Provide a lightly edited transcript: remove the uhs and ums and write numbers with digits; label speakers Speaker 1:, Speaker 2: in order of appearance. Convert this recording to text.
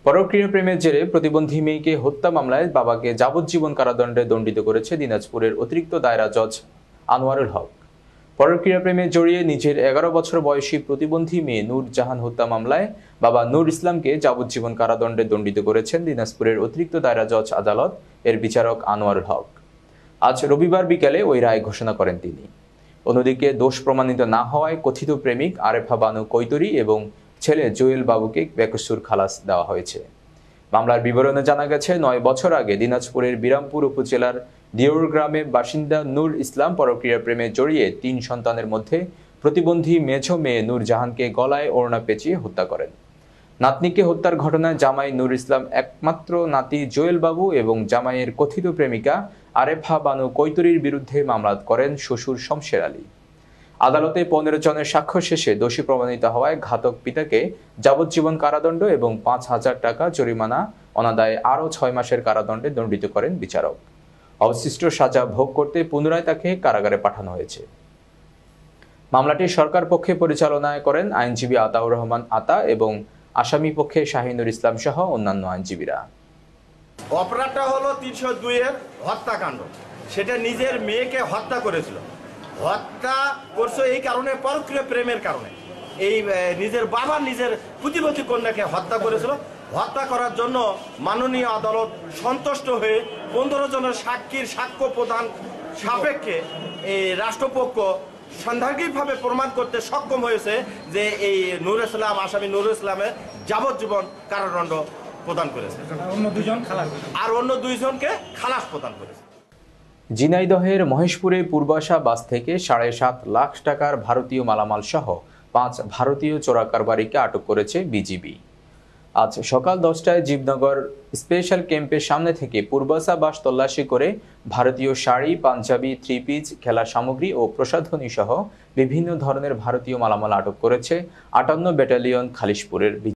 Speaker 1: পরকীয়া প্রেমের জেরে প্রতিবন্ধী মেয়েকে হত্যা মামলায় বাবাকে যাবজ্জীবন কারাদণ্ডে দণ্ডিত করেছে দিনাজপুরের অতিরিক্ত দায়রা জজ আনোয়ারুল হক। পরকীয়া প্রেমে জড়িয়ে নিজের ১১ বছর বয়সী প্রতিবন্ধী মেয়ে নূর জাহান হত্যা মামলায় বাবা নূর ইসলামকে যাবজ্জীবন কারাদণ্ডে দণ্ডিত করেছেন দিনাজপুরের অতিরিক্ত দায়রা জজ আদালত এর বিচারক আনোয়ারুল হক। আজ রবিবার বিকেলে ওই রায় ঘোষণা করেন তিনি। অন্যদিকে দোষ প্রমাণিত না হওয়ায় কথিত প্রেমিক আরেফা বানু কৈতরি এবং ছেলে জুয়েল বাবুকে বেকসুর খালাস দেওয়া হয়েছে। মামলার বিবরণে জানা গেছে, ৯ বছর আগে দিনাজপুরের বিরামপুর উপজেলার দিওর গ্রামে বাসিন্দা নূর ইসলাম পরকীয়া প্রেমে জড়িয়ে ৩ সন্তানের মধ্যে প্রতিবন্ধী মেঝো মেয়ে নূর জাহানকে গলায় ওড়না পেঁচিয়ে হত্যা করেন। নাতনিকে হত্যার ঘটনায় জামাই নূর ইসলাম একমাত্র নাতি জুয়েল বাবু এবং জামাইয়ের কথিত প্রেমিকা আরেফা বানু কৈতরির বিরুদ্ধে মামলা করেন শ্বশুর শমশের আলী। আদালতে ১৫ জনের সাক্ষ্য শেষে দোষী প্রমাণিত হওয়ায় ঘাতক পিতাকে যাবজ্জীবন কারাদণ্ড এবং ৫,০০০ টাকা জরিমানা অনাদায়ে আরও ৬ মাসের কারাদণ্ডে দণ্ডিত করেন বিচারক। অবশিষ্ট সাজা ভোগ করতে পুনরায় তাকে কারাগারে পাঠানো হয়েছে। মামলাটি সরকার পক্ষে পরিচালনা করেন আইনজীবী আতাউর রহমান আতা এবং আসামি পক্ষে শাহিনুর ইসলাম সহ অন্যান্য আইনজীবীরা।
Speaker 2: অপরাধটা হলো ৩০২-এর হত্যাকাণ্ড। সেটা নিজের মেয়েকে হত্যা করেছিল। হত্যা করছে এই কারণে, পরকীয়া প্রেমের কারণে। এই নিজের বাবা নিজের প্রতিবন্ধী কন্যাকে হত্যা করেছিল। হত্যা করার জন্য মাননীয় আদালত সন্তুষ্ট হয়ে ১৫ জনের সাক্ষীর সাক্ষ্য প্রদান সাপেক্ষে এই রাষ্ট্রপক্ষ সাংঘাতিকভাবে প্রমাণ করতে সক্ষম হয়েছে যে এই নূর ইসলাম, আসামি নূর ইসলামের যাবজ্জীবন কারাদণ্ড প্রদান করেছে। আর অন্য ২ জনকে খালাস প্রদান করেছে।
Speaker 1: ঝিনাইদহের মহেশপুরে পূর্বাশা বাস থেকে ৭.৫ লাখ টাকার ভারতীয় মালামাল সহ ৫ ভারতীয় চোরা কারবারিকে আটক করেছে বিজিবি। আজ সকাল ১০টায় জীবনগর স্পেশাল ক্যাম্পের সামনে থেকে পূর্বাশা বাস তল্লাশি করে ভারতীয় শাড়ি, পাঞ্জাবি, 3 পিস, খেলা সামগ্রী ও প্রসাধনী সহ বিভিন্ন ধরনের ভারতীয় মালামাল আটক করেছে ৫৮ ব্যাটালিয়ন খালিশপুরের